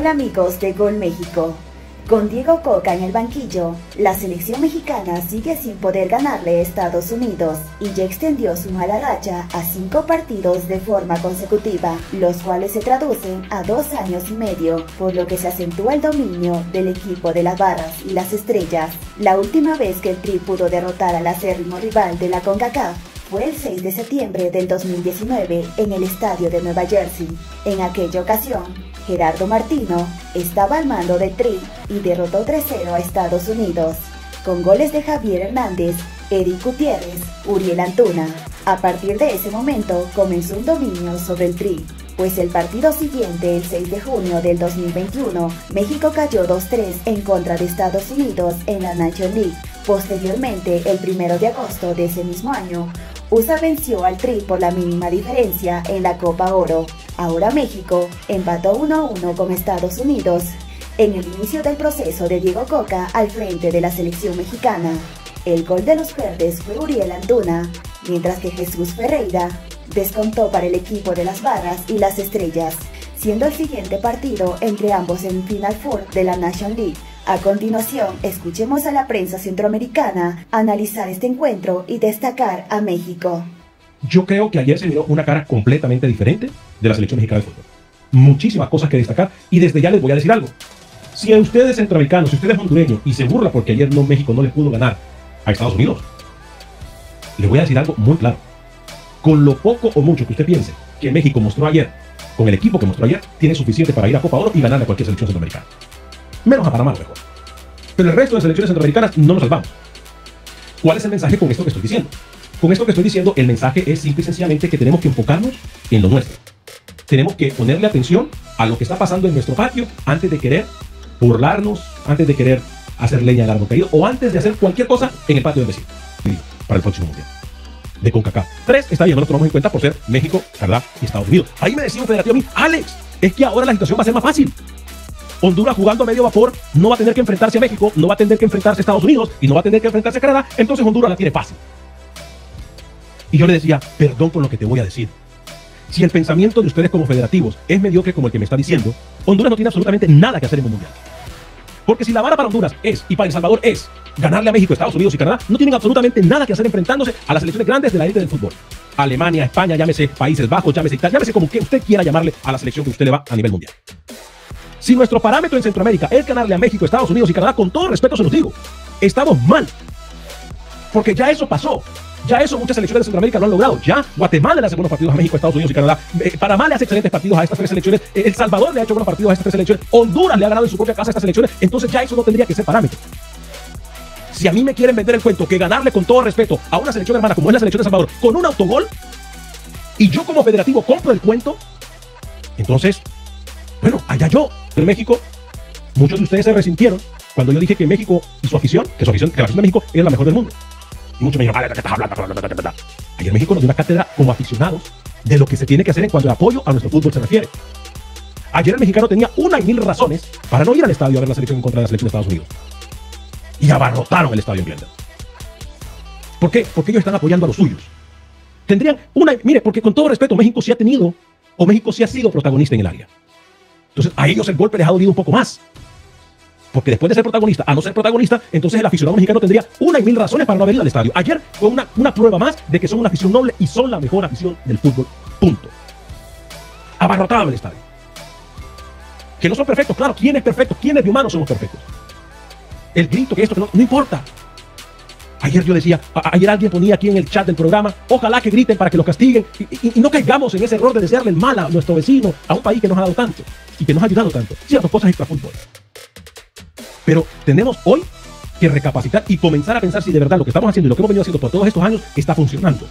Hola amigos de Gol México. Con Diego Coca en el banquillo, la selección mexicana sigue sin poder ganarle a Estados Unidos y ya extendió su mala racha a 5 partidos de forma consecutiva, los cuales se traducen a 2 años y medio, por lo que se acentúa el dominio del equipo de las barras y las estrellas. La última vez que el Tri pudo derrotar al acérrimo rival de la CONCACAF fue el 6 de septiembre del 2019 en el estadio de Nueva Jersey. En aquella ocasión, Gerardo Martino estaba al mando del Tri y derrotó 3-0 a Estados Unidos, con goles de Javier Hernández, Eric Gutiérrez, Uriel Antuna. A partir de ese momento comenzó un dominio sobre el Tri, pues el partido siguiente, el 6 de junio del 2021, México cayó 2-3 en contra de Estados Unidos en la National League. Posteriormente, el 1 de agosto de ese mismo año, USA venció al Tri por la mínima diferencia en la Copa Oro. Ahora México empató 1-1 con Estados Unidos en el inicio del proceso de Diego Coca al frente de la selección mexicana. El gol de los verdes fue Uriel Antuna, mientras que Jesús Ferreira descontó para el equipo de las barras y las estrellas, siendo el siguiente partido entre ambos en Final Four de la National League. A continuación, escuchemos a la prensa centroamericana analizar este encuentro y destacar a México. Yo creo que ayer se miró una cara completamente diferente de la selección mexicana de fútbol. Muchísimas cosas que destacar y desde ya les voy a decir algo. Si a ustedes centroamericanos, si ustedes hondureños y se burla porque ayer México no le pudo ganar a Estados Unidos, les voy a decir algo muy claro. Con lo poco o mucho que usted piense que México mostró ayer, con el equipo que mostró ayer, tiene suficiente para ir a Copa Oro y ganarle a cualquier selección centroamericana. Menos a Panamá, lo mejor. Pero el resto de selecciones centroamericanas no nos salvamos. ¿Cuál es el mensaje con esto que estoy diciendo? Con esto que estoy diciendo, el mensaje es simple y sencillamente que tenemos que enfocarnos en lo nuestro. Tenemos que ponerle atención a lo que está pasando en nuestro patio antes de querer burlarnos, antes de querer hacer leña del árbol caído o antes de hacer cualquier cosa en el patio del vecino para el próximo mundial de CONCACAF. 3 está bien, no lo tomamos en cuenta por ser México, Canadá y Estados Unidos. Ahí me decía un federativo a mí, Alex, es que ahora la situación va a ser más fácil. Honduras jugando a medio vapor no va a tener que enfrentarse a México, no va a tener que enfrentarse a Estados Unidos y no va a tener que enfrentarse a Canadá, entonces Honduras la tiene fácil. Y yo le decía, perdón por lo que te voy a decir. Si el pensamiento de ustedes como federativos es mediocre como el que me está diciendo, Honduras no tiene absolutamente nada que hacer en un mundial. Porque si la vara para Honduras es, y para El Salvador es, ganarle a México, Estados Unidos y Canadá, no tienen absolutamente nada que hacer enfrentándose a las selecciones grandes de la élite del fútbol. Alemania, España, llámese Países Bajos, llámese Italia, llámese como que usted quiera llamarle a la selección que usted le va a nivel mundial. Si nuestro parámetro en Centroamérica es ganarle a México, Estados Unidos y Canadá, con todo respeto se los digo, estamos mal. Porque ya eso pasó. Ya eso muchas selecciones de Centroamérica lo han logrado. Ya Guatemala le hace buenos partidos a México, Estados Unidos y Canadá. Panamá le hace excelentes partidos a estas 3 selecciones. El Salvador le ha hecho buenos partidos a estas 3 selecciones. Honduras le ha ganado en su propia casa a estas selecciones. Entonces ya eso no tendría que ser parámetro. Si a mí me quieren vender el cuento que ganarle con todo respeto a una selección hermana como es la selección de Salvador con un autogol y yo como federativo compro el cuento, entonces, bueno, allá yo. En México, muchos de ustedes se resintieron cuando yo dije que México y su afición, que la afición de México es la mejor del mundo. Y muchos me dijeron, ¿qué estás hablando? Ayer México nos dio una cátedra como aficionados de lo que se tiene que hacer en cuanto al apoyo a nuestro fútbol se refiere. Ayer el mexicano tenía 1.000 razones para no ir al estadio a ver la selección en contra de la selección de Estados Unidos. Y abarrotaron el estadio en Glendale. ¿Por qué? Porque ellos están apoyando a los suyos. Tendrían mire, porque con todo respeto, México sí ha tenido, o México sí ha sido protagonista en el área. Entonces a ellos el golpe les ha dolido un poco más. Porque después de ser protagonista a no ser protagonista, entonces el aficionado mexicano tendría 1.000 razones para no haber ido al estadio. Ayer fue una prueba más de que son una afición noble y son la mejor afición del fútbol. Punto. Abarrotaban el estadio. Que no son perfectos, claro, ¿quién es perfecto? ¿Quiénes de humanos somos perfectos? El grito, que esto, que no importa. Ayer yo decía, ayer alguien ponía aquí en el chat del programa, ojalá que griten para que los castiguen y no caigamos en ese error de desearle el mal a nuestro vecino, a un país que nos ha dado tanto y que nos ha ayudado tanto. Ciertas cosas extra fútbol. Pero tenemos hoy que recapacitar y comenzar a pensar si de verdad lo que estamos haciendo y lo que hemos venido haciendo por todos estos años está funcionando.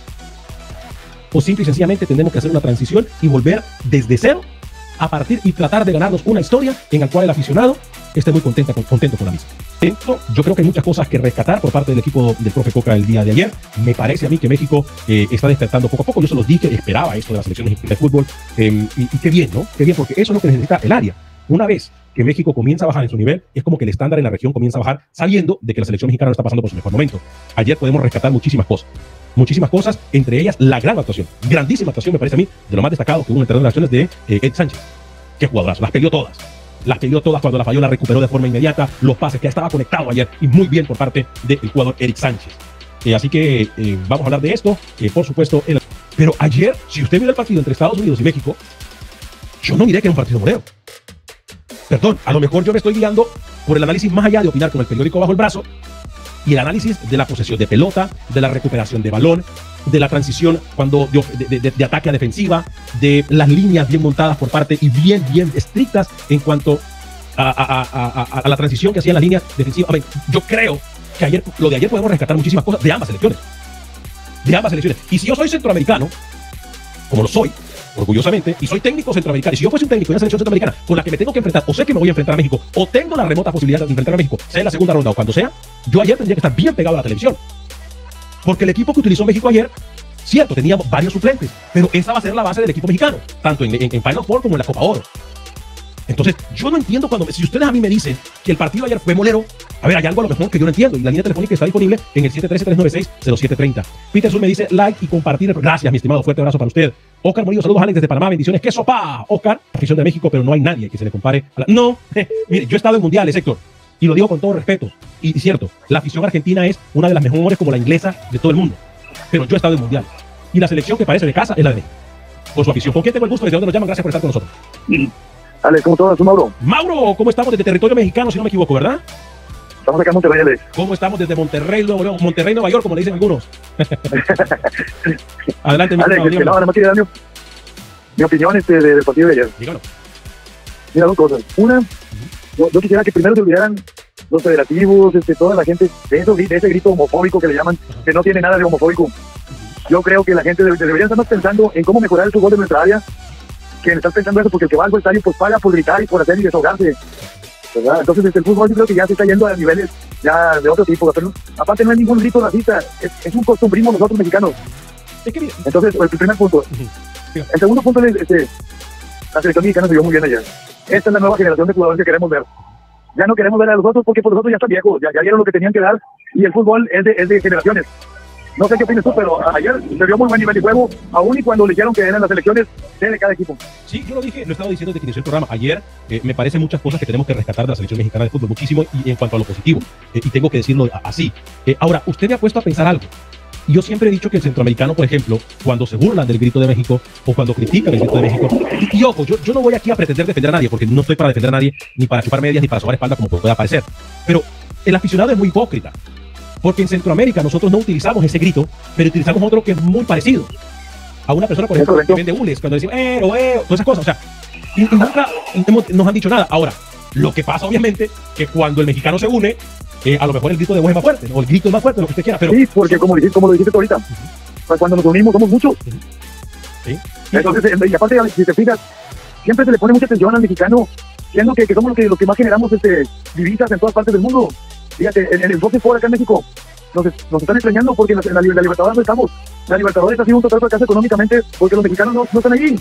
O simple y sencillamente tenemos que hacer una transición y volver desde cero a partir y tratar de ganarnos una historia en la cual el aficionado esté muy contento con la misma. Yo creo que hay muchas cosas que rescatar por parte del equipo del profe Coca el día de ayer. Me parece a mí que México está despertando poco a poco. Yo se los dije, esperaba esto de la selección mexicana de fútbol. Y qué bien, ¿no? Qué bien, porque eso es lo que necesita el área. Una vez que México comienza a bajar en su nivel, es como que el estándar en la región comienza a bajar, sabiendo de que la selección mexicana no está pasando por su mejor momento. Ayer podemos rescatar muchísimas cosas, entre ellas la gran actuación, grandísima actuación me parece a mí, de lo más destacado que hubo en el terreno de las acciones de Ed Sánchez. Qué jugadorazo, las peleó todas. las perdió todas, cuando la falló la recuperó de forma inmediata, los pases que estaba conectado ayer y muy bien por parte del jugador Eric Sánchez. Así que vamos a hablar de esto, por supuesto. Pero ayer, si usted vio el partido entre Estados Unidos y México, yo no miré que era un partido molero. Perdón, a lo mejor yo me estoy guiando por el análisis más allá de opinar con el periódico bajo el brazo y el análisis de la posesión de pelota, de la recuperación de balón, de la transición cuando de ataque a defensiva, de las líneas bien montadas por parte y bien estrictas en cuanto a la transición que hacían las líneas defensivas. A ver, yo creo que ayer, lo de ayer podemos rescatar muchísimas cosas de ambas selecciones. De ambas selecciones. Y si yo soy centroamericano, como lo soy, orgullosamente, y soy técnico centroamericano, y si yo fuese un técnico de una selección centroamericana con la que me tengo que enfrentar, o sé que me voy a enfrentar a México, o tengo la remota posibilidad de enfrentar a México, sea en la segunda ronda o cuando sea, yo ayer tendría que estar bien pegado a la televisión. Porque el equipo que utilizó México ayer, cierto, tenía varios suplentes, pero esa va a ser la base del equipo mexicano, tanto en Final Four como en la Copa Oro. Entonces, yo no entiendo si ustedes a mí me dicen que el partido ayer fue molero, a ver, hay algo a lo mejor que yo no entiendo, y la línea telefónica está disponible en el 713-396-0730. Peterson me dice like y compartir. Gracias, mi estimado, fuerte abrazo para usted. Oscar Murillo, saludos Alex desde Panamá, bendiciones. ¡Qué sopa! Oscar, afición de México, pero no hay nadie que se le compare a la... No, mire, yo he estado en mundiales, Héctor, y lo digo con todo respeto, y cierto, la afición argentina es una de las mejores como la inglesa de todo el mundo, pero yo he estado en mundiales, y la selección que parece de casa es la de México, por su afición. ¿Con quién tengo el gusto? ¿Desde dónde nos llaman? Gracias por estar con nosotros. Alex, ¿cómo estás, Mauro? Mauro, ¿cómo estamos desde territorio mexicano, si no me equivoco, verdad? Estamos acá en Monterrey, Alex. ¿Cómo estamos desde Monterrey, Nueva York, como le dicen algunos? Adelante, mi Alex, nada más quería dar mi opinión del partido de ayer. Dígalo. Mira, dos cosas. Una, yo quisiera que primero se olvidaran los federativos, toda la gente, de ese grito homofóbico que le llaman, que no tiene nada de homofóbico. Yo creo que la gente debería estar más pensando en cómo mejorar el fútbol de nuestra área, que en estar pensando eso, porque el que va al estadio pues paga por gritar y por hacer y desahogarse, ¿verdad? Entonces el fútbol yo creo que ya se está yendo a niveles ya de otro tipo, pero aparte no hay ningún grito racista, es un costumbrismo nosotros mexicanos. Entonces, el primer punto. El segundo punto es, la selección mexicana se vio muy bien ayer. Esta es la nueva generación de jugadores que queremos ver. Ya no queremos ver a los otros porque por los otros ya están viejos, ya dieron lo que tenían que dar, y el fútbol es de generaciones. No sé qué opinas tú, pero ayer se vio muy buen nivel de juego, aún y cuando le dijeron que eran las selecciones de cada equipo. Sí, yo lo dije, lo he estado diciendo desde que inició el programa. Ayer me parecen muchas cosas que tenemos que rescatar de la selección mexicana de fútbol, muchísimo, y en cuanto a lo positivo, y tengo que decirlo así. Ahora, usted me ha puesto a pensar algo. Yo siempre he dicho que el centroamericano, por ejemplo, cuando se burlan del grito de México o cuando critican el grito de México, y ojo, yo no voy aquí a pretender defender a nadie, porque no estoy para defender a nadie, ni para chupar medias, ni para sobar espalda, como pueda parecer. Pero el aficionado es muy hipócrita. Porque en Centroamérica nosotros no utilizamos ese grito, pero utilizamos otro que es muy parecido a una persona, por ejemplo, que vende hules, cuando decimos, todas esas cosas. O sea, y nunca nos han dicho nada. Ahora, lo que pasa, obviamente, que cuando el mexicano se une, a lo mejor el grito de voz es más fuerte, ¿no? O el grito es más fuerte, lo que usted quiera. Pero sí, porque como lo dijiste tú ahorita, cuando nos unimos somos muchos. Sí. Entonces, y aparte, si te fijas, siempre se le pone mucha atención al mexicano, siendo que somos los que más generamos divisas en todas partes del mundo. Fíjate, en el boxe por acá en México nos están extrañando porque en la Libertadores no estamos. La Libertadores ha sido un total fracaso económicamente porque los mexicanos no están ahí.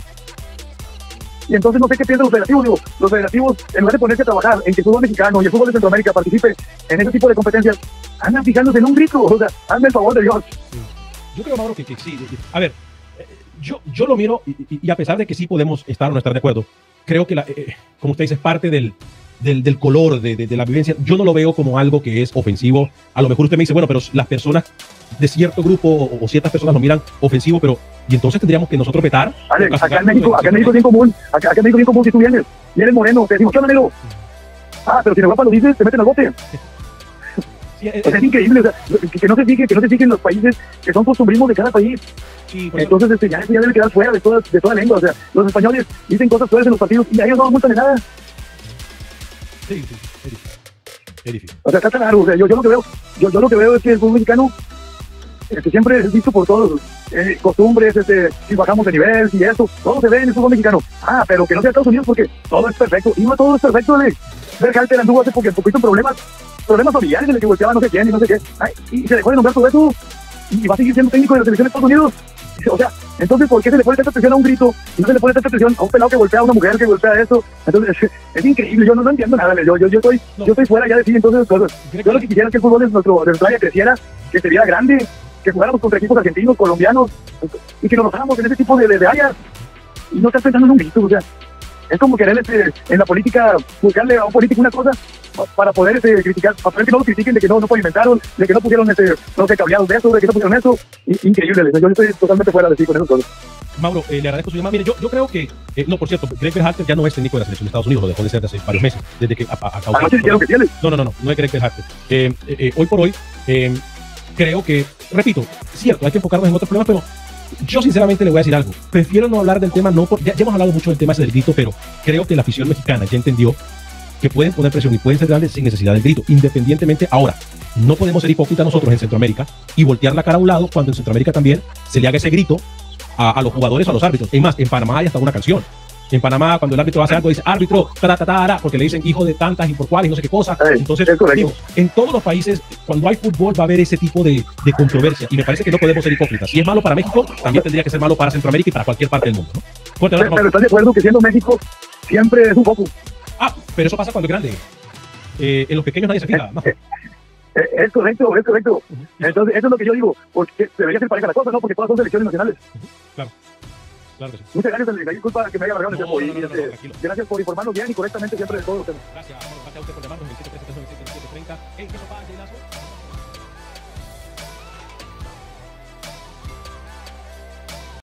Y entonces no sé qué piensan los federativos. Digo, los federativos, en lugar de ponerse a trabajar en que el fútbol mexicano y el fútbol de Centroamérica participe en ese tipo de competencias, andan fijándose en un grito. O sea, hazme el favor de Dios. Yo creo, Mauro, que sí. A ver, yo lo miro y a pesar de que sí podemos estar o no estar de acuerdo, creo que, como usted dice, es parte del color, de la vivencia. Yo no lo veo como algo que es ofensivo. A lo mejor usted me dice, bueno, pero las personas de cierto grupo o ciertas personas lo miran ofensivo, pero y entonces tendríamos que nosotros vetar. Alex, acá en México es bien común. Acá en México es bien común. Si tú vienes y eres moreno, te decimos, ¿qué onda, negro? Pero si en Europa lo dices, te meten al bote. Sí, es increíble, o sea, que no se fijen los países que son costumbrismos de cada país. Sí, entonces ya debe quedar fuera de toda lengua. O sea, los españoles dicen cosas fuertes en los partidos y a ellos no nos multan de nada. Sí, es difícil. O sea, está tan raro. O sea, yo lo que veo es que el fútbol mexicano siempre es visto por todos, costumbres, si bajamos de nivel, y eso, todo se ve en el fútbol mexicano. Pero que no sea Estados Unidos porque todo es perfecto. Y no todo es perfecto, Ver Halter anduvo hace poquito problemas familiares en el que golpeaba no sé quién y no sé qué. Y se dejó de nombrar todo eso y va a seguir siendo técnico de la selección de Estados Unidos. O sea, entonces, ¿por qué se le pone tanta atención a un grito y no se le pone tanta atención a un pelado que golpea a una mujer que golpea esto? Entonces, es increíble, yo no entiendo nada, yo estoy fuera ya de sí, entonces, yo lo que quisiera es que el fútbol de nuestra área creciera, que se viera grande, que jugáramos contra equipos argentinos, colombianos, y que nos rozáramos en ese tipo de áreas, y no estar pensando en un grito, o sea, Es como querer en la política buscarle a un político una cosa para poder criticar, para poder que no lo critiquen de que no pavimentaron, de que no pusieron no sé, cableados de eso, de que no pusieron eso. Increíble, yo estoy totalmente fuera de sí con esas cosas. Mauro, le agradezco su llamada. Mire, yo creo que, no, por cierto, Greg Berhalter ya no es técnico de la selección de Estados Unidos, lo dejó de ser hace varios meses, desde que acabó. No es Greg Berhalter. Hoy por hoy, creo que, repito, cierto, hay que enfocarnos en otros problemas, pero yo sinceramente le voy a decir algo. Prefiero no hablar del tema, ya hemos hablado mucho del tema ese del grito, pero creo que la afición mexicana ya entendió que pueden poner presión y pueden ser grandes sin necesidad del grito, independientemente. Ahora, no podemos ser hipócritas nosotros en Centroamérica y voltear la cara a un lado cuando en Centroamérica también se le haga ese grito a los jugadores o a los árbitros. Es más, en Panamá hay hasta una canción. En Panamá, cuando el árbitro hace algo, dice árbitro, porque le dicen hijo de tantas y por cuáles, no sé qué cosa. Entonces, digo, en todos los países, cuando hay fútbol, va a haber ese tipo de controversia. Y me parece que no podemos ser hipócritas. Si es malo para México, también tendría que ser malo para Centroamérica y para cualquier parte del mundo, ¿no? Pero estás de acuerdo que siendo México siempre es un poco. Pero eso pasa cuando es grande. En los pequeños nadie se fija, ¿no? Es correcto. Entonces, eso es lo que yo digo, porque debería ser pareja la cosa, ¿no? Porque todas son selecciones nacionales. Claro que sí. Muchas gracias, disculpa que me haya alargado el tiempo. Gracias por informarnos bien y correctamente siempre de todos los temas. Gracias a usted por llamarnos en el 733-977-30.